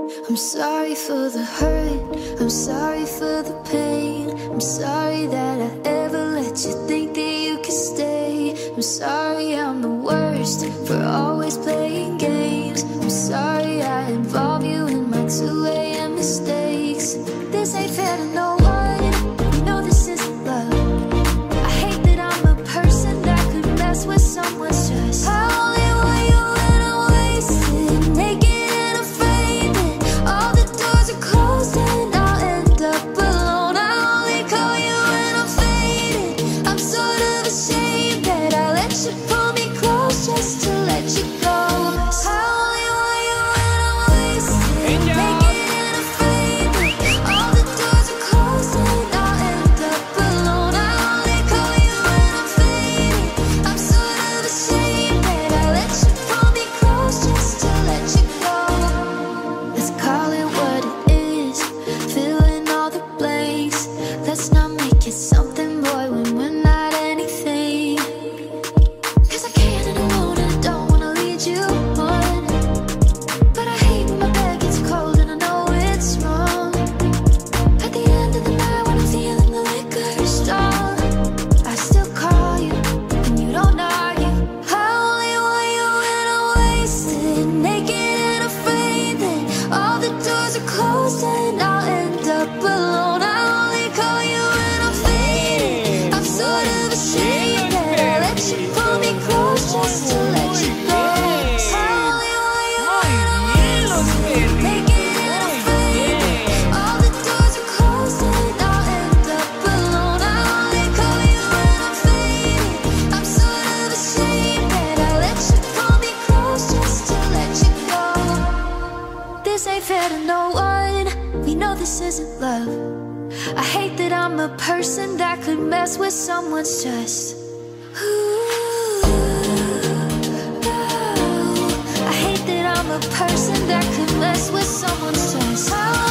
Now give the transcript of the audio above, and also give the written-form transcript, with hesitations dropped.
I'm sorry for the hurt, I'm sorry for the pain. I'm sorry that I ever let you think that you could stay. I'm sorry I'm the worst for always playing games. I'm sorry I involve you in my 2 a.m. mistakes. This ain't fair to no one, you know this isn't love. I hate that I'm a person that could mess with someone's trust. I only want you when I'm wasted, naked and afraid that all the doors are closed and I'll end up alone. I only call you when I'm faded. I'm sort of ashamed that I let you pull me close just to let you go. I only want you when I'm wasted, naked and afraid that all the doors are closed and I'll end up alone. I only call you when I'm faded. I'm sort of ashamed that I let you pull me close just to let you go. Let's call it what it is, fill in all the blanks. Let's not make it something, boy, when we're not anything. Cause I can't and I won't and I don't wanna lead you on. But I hate when my bed gets cold and I know it's wrong. At the end of the night when I'm feeling the liquor strong, I still call you and you don't argue. I only want you when I'm wasted, naked and afraid that all the doors are closed and I'll end up alone. I only call you when I'm faded. I'm sort of ashamed that I let you pull me close just to let you go. I only want you when I'm wasted, naked and afraid that all the doors are closed and I'll end up alone. I only call you when I'm faded. I'm sort of ashamed that I let you pull me close just to let you go. This ain't fair to no one, we know this isn't love. I hate that I'm a person that could mess with someone's trust. Ooh, no. I hate that I'm a person that could mess with someone's trust.